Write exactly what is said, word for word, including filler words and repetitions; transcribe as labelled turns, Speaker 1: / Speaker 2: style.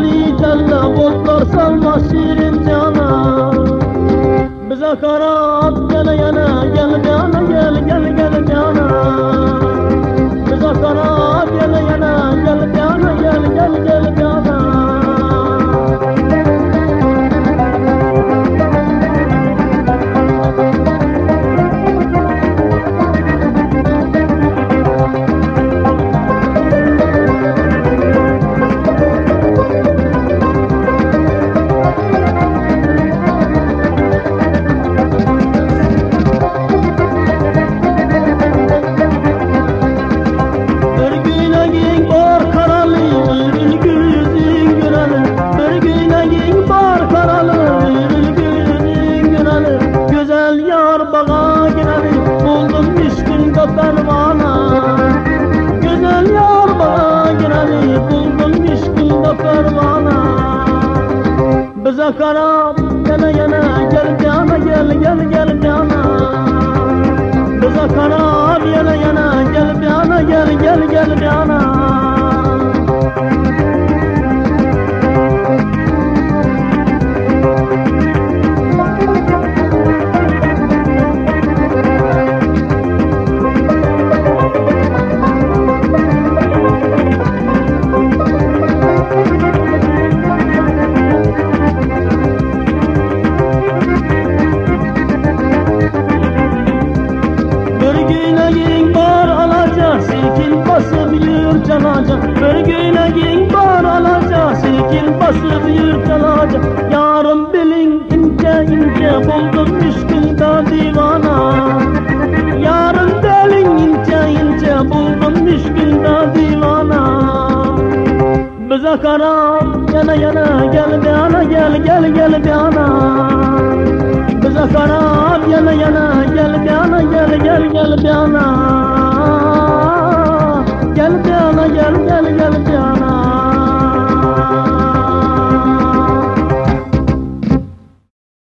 Speaker 1: Ali Celle bulutlar salma şirin cana. Bize karat gel yana gel yana gel gel gel cana. Bize karat gel yana gel yana gel gel gel cana. Bize karat yana yana gel cana gel gel gel cana. Bize karat yana yana gel cana gel gel gel cana. Bir güneyin var alacak, silkin basıp yırtılacak. Yarın bilin ince ince buldum müşkülda divana. Yarın bilin ince ince buldum müşkülda divana. Bize karat yana yana gel yana gel gel gel yana. Bize karat yana yana gel yana gel gel gel yana. Gel yana gel gel gel gel.